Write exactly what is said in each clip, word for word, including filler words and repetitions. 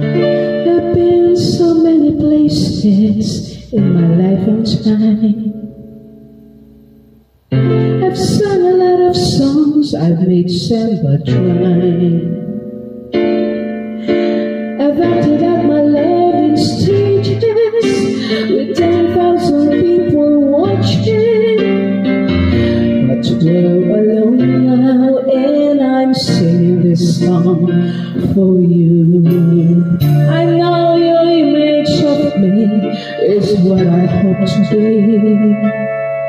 I've been so many places in my life and time. I've sung a lot of songs, I've made some but trying. I've acted out my love in stages with ten thousand people watching. But we're alone now and I'm singing this song for you. I know your image of me is what I hope to be.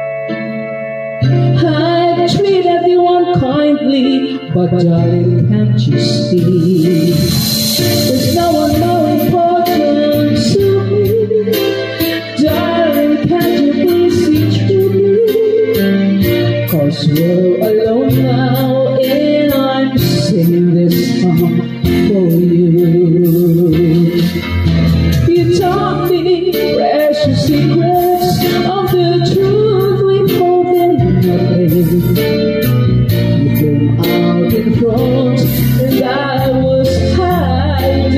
I treat everyone kindly, but darling, can't you see? There's no one more important to me. Darling, can't you please see through me? Cause we're alone now and I'm singing this song for you. You taught me precious secrets of the truth we hold in nothing. You came out in front and I was hiding.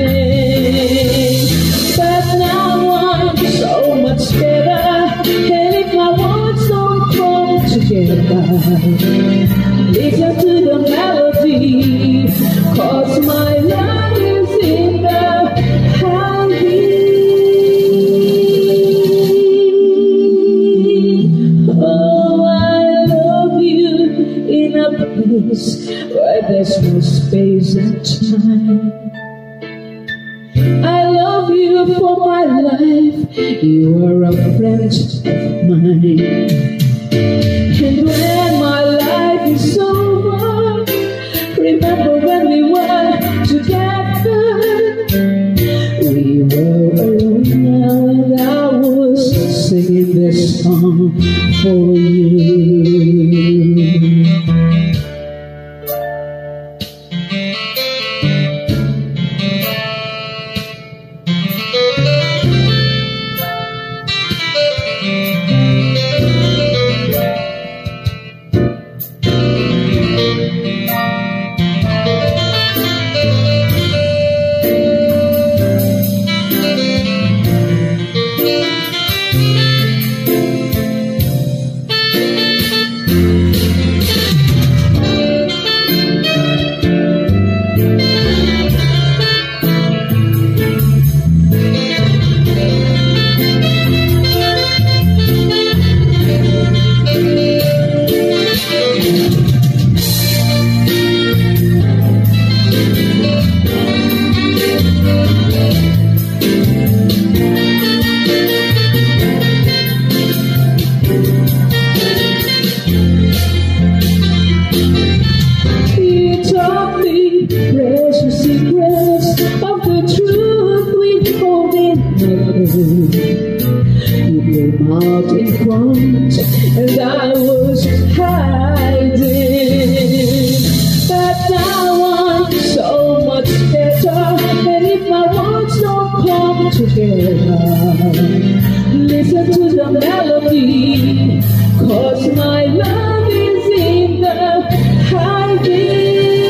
But now I'm so much better, and if my words don't come together, listen to the melody, cause my love is in the hiding. Oh, I love you in a place where there's no space and time. I love you for my life, you are a friend of mine. And when my life is over, remember when we were together. We were alone now and I was singing this song for you. You came out in front and I was hiding. But now I'm so much better, and if my words don't come together, listen to the melody, cause my love is in the hiding.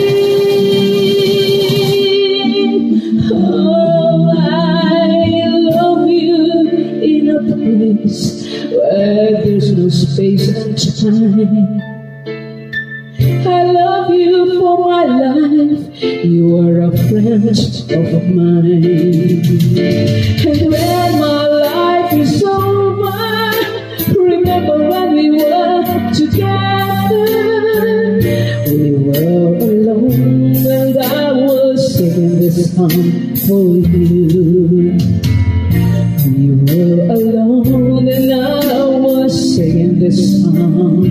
Where there's no space and time. I love you for my life, you are a friend of mine. And when my life is over, remember when we were together. We were alone and I was singing this song for you. We were alone and I was singing this song